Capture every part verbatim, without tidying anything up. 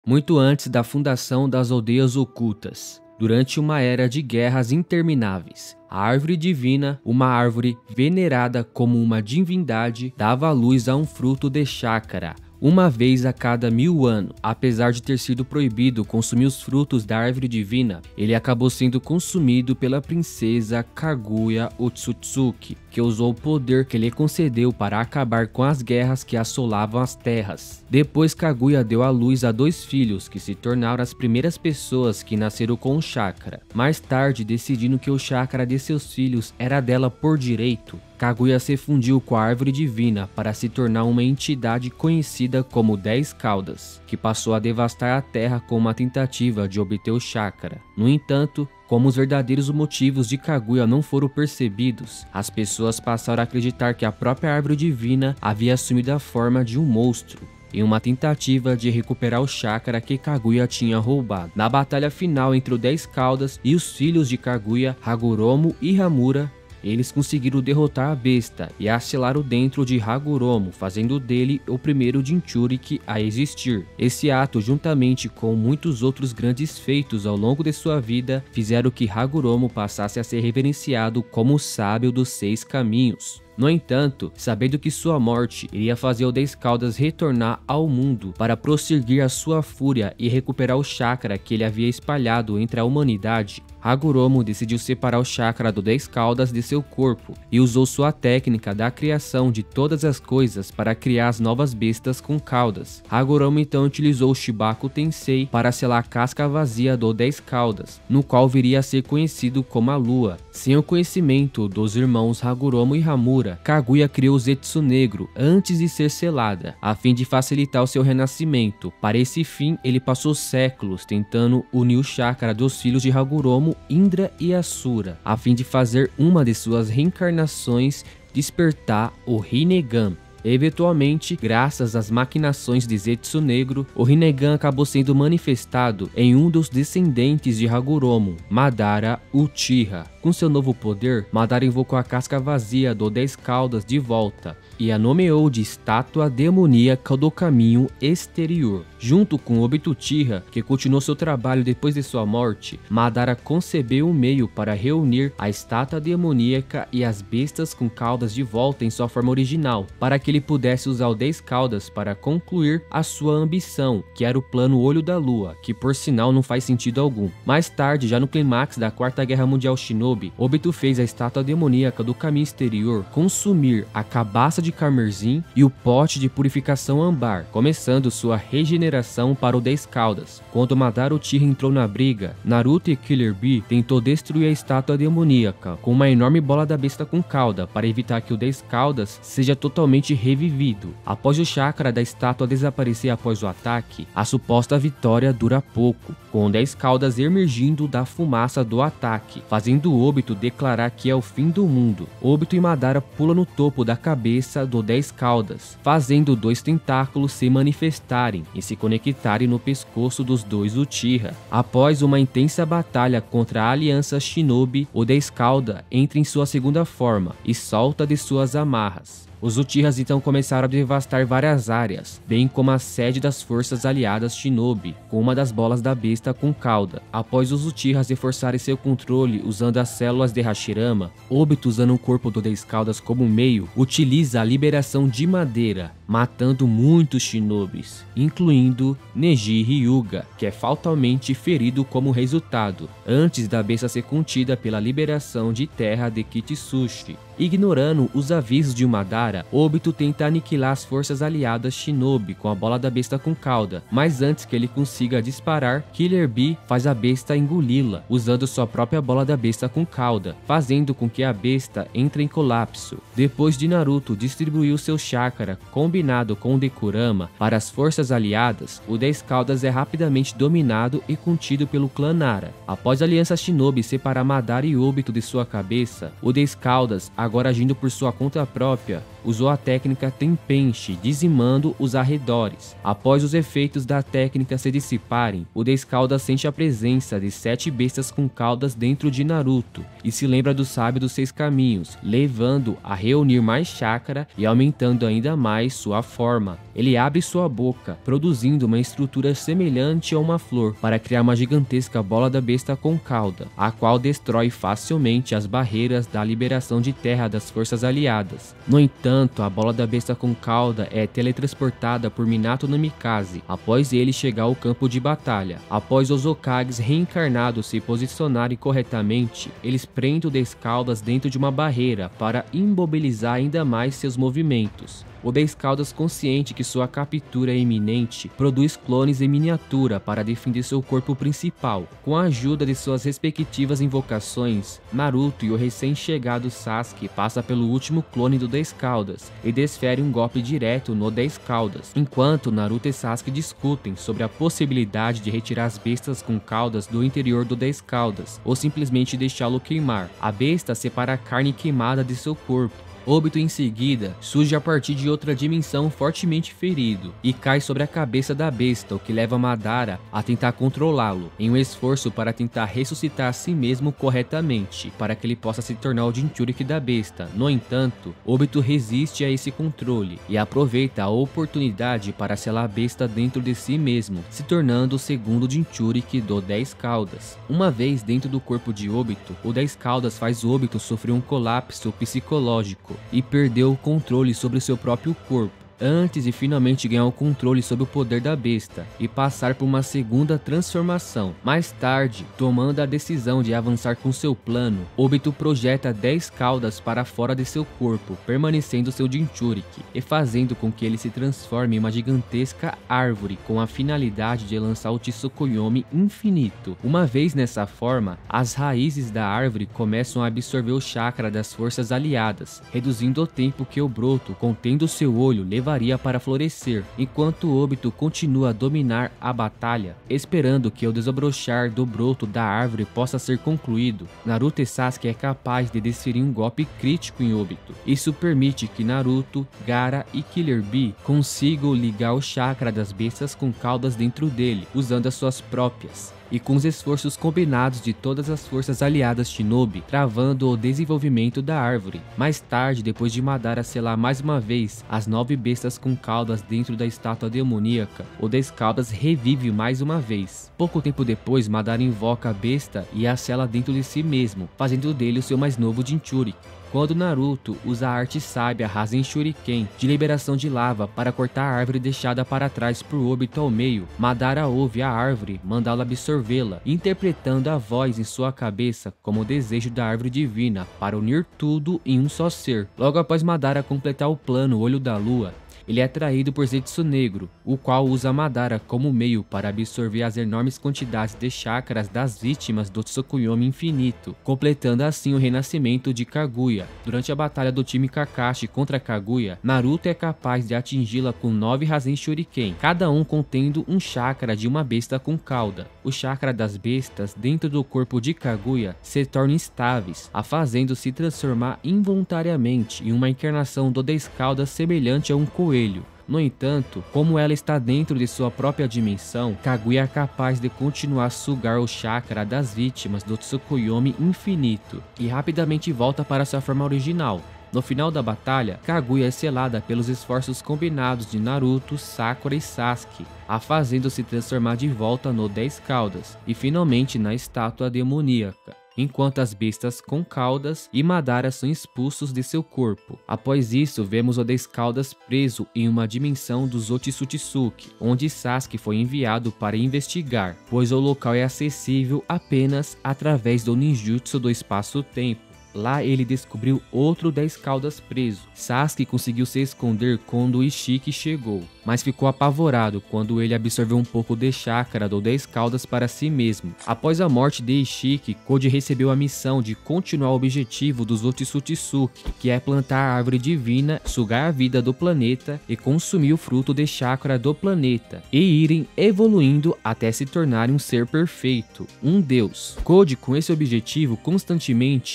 muito antes da fundação das Aldeias Ocultas. Durante uma era de guerras intermináveis, a árvore divina, uma árvore venerada como uma divindade, dava luz a um fruto de chácara, uma vez a cada mil anos. Apesar de ter sido proibido consumir os frutos da árvore divina, ele acabou sendo consumido pela princesa Kaguya Otsutsuki, que usou o poder que lhe concedeu para acabar com as guerras que assolavam as terras. Depois, Kaguya deu à luz a dois filhos, que se tornaram as primeiras pessoas que nasceram com o chakra. Mais tarde, decidindo que o chakra de seus filhos era dela por direito, Kaguya se fundiu com a árvore divina para se tornar uma entidade conhecida como Dez Caudas, que passou a devastar a terra com uma tentativa de obter o chakra. No entanto, como os verdadeiros motivos de Kaguya não foram percebidos, as pessoas passaram a acreditar que a própria árvore divina havia assumido a forma de um monstro, em uma tentativa de recuperar o chakra que Kaguya tinha roubado. Na batalha final entre o Dez Caudas e os filhos de Kaguya, Hagoromo e Hamura, eles conseguiram derrotar a besta e a selaram dentro de Hagoromo, fazendo dele o primeiro Jinchuriki a existir. Esse ato, juntamente com muitos outros grandes feitos ao longo de sua vida, fizeram que Hagoromo passasse a ser reverenciado como o sábio dos seis caminhos. No entanto, sabendo que sua morte iria fazer o Dez Caudas retornar ao mundo para prosseguir a sua fúria e recuperar o chakra que ele havia espalhado entre a humanidade, Hagoromo decidiu separar o chakra do Dez Caudas de seu corpo e usou sua técnica da criação de todas as coisas para criar as novas bestas com caudas. Hagoromo então utilizou o Shibaku Tensei para selar a casca vazia do Dez Caudas, no qual viria a ser conhecido como a Lua. Sem o conhecimento dos irmãos Hagoromo e Hamura, Kaguya criou o Zetsu Negro antes de ser selada, a fim de facilitar o seu renascimento. Para esse fim, ele passou séculos tentando unir o chakra dos filhos de Hagoromo, Indra e Asura, a fim de fazer uma de suas reencarnações despertar o Rinnegan. Eventualmente, graças às maquinações de Zetsu Negro, o Rinnegan acabou sendo manifestado em um dos descendentes de Hagoromo, Madara Uchiha. Com seu novo poder, Madara invocou a casca vazia do Dez Caudas de volta e a nomeou de estátua demoníaca do caminho exterior. Junto com Obito Uchiha, que continuou seu trabalho depois de sua morte, Madara concebeu um meio para reunir a estátua demoníaca e as bestas com caudas de volta em sua forma original, para que ele pudesse usar o Dez Caudas para concluir a sua ambição, que era o plano Olho da Lua, que por sinal não faz sentido algum. Mais tarde, já no clímax da Quarta Guerra Mundial Shinobi, Obito fez a estátua demoníaca do caminho exterior consumir a cabaça de carmesim e o pote de purificação âmbar, começando sua regeneração para o Dez Caudas. Quando Madara Uchiha entrou na briga, Naruto e Killer Bee tentou destruir a estátua demoníaca com uma enorme bola da besta com cauda para evitar que o Dez Caudas seja totalmente revivido. Após o chakra da estátua desaparecer após o ataque, a suposta vitória dura pouco, com o Dez Caudas emergindo da fumaça do ataque, fazendo Obito declarar que é o fim do mundo. Obito e Madara pulam no topo da cabeça do Dez Caudas, fazendo dois tentáculos se manifestarem e se conectarem no pescoço dos dois Uchiha. Após uma intensa batalha contra a Aliança Shinobi, o Dez Cauda entra em sua segunda forma e solta de suas amarras. Os Uchihas então começaram a devastar várias áreas, bem como a sede das forças aliadas Shinobi, com uma das bolas da besta com cauda. Após os Uchihas reforçarem seu controle usando as células de Hashirama, Obito, usando o corpo do Dez Caudas como meio, utiliza a liberação de madeira, matando muitos Shinobis, incluindo Neji Hyuga, que é fatalmente ferido como resultado, antes da besta ser contida pela liberação de terra de Kitsushi. Ignorando os avisos de Madara, Obito tenta aniquilar as forças aliadas Shinobi com a bola da besta com cauda, mas antes que ele consiga disparar, Killer Bee faz a besta engoli-la, usando sua própria bola da besta com cauda, fazendo com que a besta entre em colapso. Depois de Naruto distribuir o seu chakra combinado com o de Kurama para as forças aliadas, o Dez Caudas é rapidamente dominado e contido pelo clã Nara. Após a aliança Shinobi separar Madara e Obito de sua cabeça, o Dez Caudas, agora agindo por sua conta própria, usou a técnica Tenpenchi, dizimando os arredores. Após os efeitos da técnica se dissiparem, o dez Caudas sente a presença de sete bestas com caudas dentro de Naruto e se lembra do sábio dos seis caminhos, levando a reunir mais chakra e aumentando ainda mais sua forma. Ele abre sua boca, produzindo uma estrutura semelhante a uma flor para criar uma gigantesca bola da besta com cauda, a qual destrói facilmente as barreiras da liberação de terra das forças aliadas. No entanto, a bola da besta com cauda é teletransportada por Minato Namikaze após ele chegar ao campo de batalha. Após os Hokages reencarnados se posicionarem corretamente, eles prendem o dez Caudas dentro de uma barreira para imobilizar ainda mais seus movimentos. O dez Caudas, consciente que sua captura é iminente, produz clones em miniatura para defender seu corpo principal. Com a ajuda de suas respectivas invocações, Naruto e o recém-chegado Sasuke passa pelo último clone do dez Caudas e desfere um golpe direto no dez Caudas, enquanto Naruto e Sasuke discutem sobre a possibilidade de retirar as bestas com caudas do interior do dez Caudas ou simplesmente deixá-lo queimar. A besta separa a carne queimada de seu corpo. Obito em seguida surge a partir de outra dimensão fortemente ferido e cai sobre a cabeça da besta, o que leva Madara a tentar controlá-lo, em um esforço para tentar ressuscitar a si mesmo corretamente, para que ele possa se tornar o Jinchuriki da besta. No entanto, Obito resiste a esse controle e aproveita a oportunidade para selar a besta dentro de si mesmo, se tornando o segundo Jinchuriki do dez Caudas. Uma vez dentro do corpo de Obito, o dez Caudas faz Obito sofrer um colapso psicológico e perdeu o controle sobre seu próprio corpo, antes de finalmente ganhar o controle sobre o poder da besta e passar por uma segunda transformação. Mais tarde, tomando a decisão de avançar com seu plano, Obito projeta dez Caudas para fora de seu corpo, permanecendo seu Jinchuriki, e fazendo com que ele se transforme em uma gigantesca árvore com a finalidade de lançar o Tsukuyomi infinito. Uma vez nessa forma, as raízes da árvore começam a absorver o chakra das forças aliadas, reduzindo o tempo que o broto, contendo seu olho, leva para florescer, enquanto Obito continua a dominar a batalha, esperando que o desabrochar do broto da árvore possa ser concluído. Naruto e Sasuke é capaz de desferir um golpe crítico em Obito. Isso permite que Naruto, Gaara e Killer Bee consigam ligar o chakra das bestas com caudas dentro dele, usando as suas próprias. E com os esforços combinados de todas as forças aliadas Shinobi, travando o desenvolvimento da árvore. Mais tarde, depois de Madara selar mais uma vez as nove bestas com caudas dentro da estátua demoníaca, o dez Caudas revive mais uma vez. Pouco tempo depois, Madara invoca a besta e a sela dentro de si mesmo, fazendo dele o seu mais novo Jinchuriki. Quando Naruto usa a arte sábia Rasen Shuriken de liberação de lava para cortar a árvore deixada para trás por Obito ao meio, Madara ouve a árvore mandá-la absorvê-la, interpretando a voz em sua cabeça como o desejo da árvore divina para unir tudo em um só ser. Logo após Madara completar o plano Olho da Lua, ele é atraído por Zetsu Negro, o qual usa Madara como meio para absorver as enormes quantidades de chakras das vítimas do Tsukuyomi infinito, completando assim o renascimento de Kaguya. Durante a batalha do time Kakashi contra Kaguya, Naruto é capaz de atingi-la com nove Rasen Shuriken, cada um contendo um chakra de uma besta com cauda. O chakra das bestas dentro do corpo de Kaguya se tornam instáveis, a fazendo-se transformar involuntariamente em uma encarnação do dez Caudas semelhante a um coelho. No entanto, como ela está dentro de sua própria dimensão, Kaguya é capaz de continuar a sugar o chakra das vítimas do Tsukuyomi infinito e rapidamente volta para sua forma original. No final da batalha, Kaguya é selada pelos esforços combinados de Naruto, Sakura e Sasuke, a fazendo-se transformar de volta no dez Caudas e finalmente na estátua demoníaca, enquanto as bestas com caudas e Madara são expulsos de seu corpo. Após isso, vemos o dez Caudas preso em uma dimensão dos Otsutsuki, onde Sasuke foi enviado para investigar, pois o local é acessível apenas através do ninjutsu do espaço-tempo. Lá ele descobriu outro dez Caudas preso. Sasuke conseguiu se esconder quando o Ishiki chegou, mas ficou apavorado quando ele absorveu um pouco de chakra do dez Caudas para si mesmo. Após a morte de Ishiki, Koji recebeu a missão de continuar o objetivo dos Otsutsuki, que é plantar a árvore divina, sugar a vida do planeta e consumir o fruto de chakra do planeta, e irem evoluindo até se tornarem um ser perfeito, um deus. Koji, com esse objetivo, constantemente usou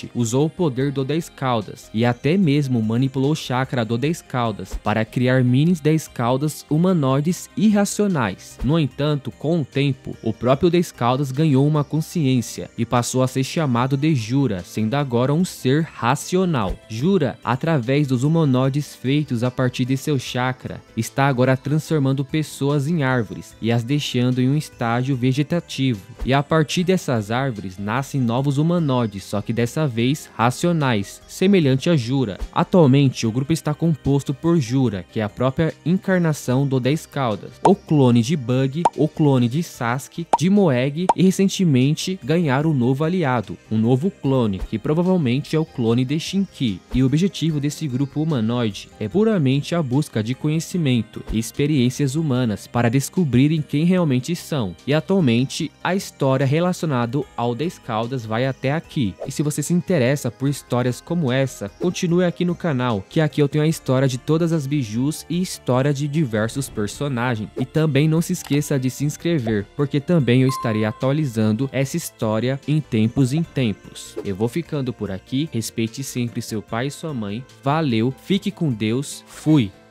o poder do dez caudas e até mesmo manipulou o chakra do dez caudas para criar minis dez caudas humanoides irracionais. No entanto, com o tempo, o próprio dez caudas ganhou uma consciência e passou a ser chamado de Jura, sendo agora um ser racional. Jura, através dos humanoides feitos a partir de seu chakra, está agora transformando pessoas em árvores e as deixando em um estágio vegetativo. E a partir dessas árvores nascem novos humanoides, só que dessa vez racionais, semelhante a Jura. Atualmente o grupo está composto por Jura, que é a própria encarnação do dez caudas, o clone de Bug, o clone de Sasuke, de Moeg e recentemente ganharam um novo aliado, um novo clone, que provavelmente é o clone de Shinki. E o objetivo desse grupo humanoide é puramente a busca de conhecimento e experiências humanas para descobrirem quem realmente são. E atualmente a história relacionada ao dez caudas vai até aqui. E se você se interessa por histórias como essa, continue aqui no canal, que aqui eu tenho a história de todas as bijus e história de diversos personagens. E também não se esqueça de se inscrever, porque também eu estarei atualizando essa história em tempos em tempos. Eu vou ficando por aqui, respeite sempre seu pai e sua mãe, valeu, fique com Deus, fui!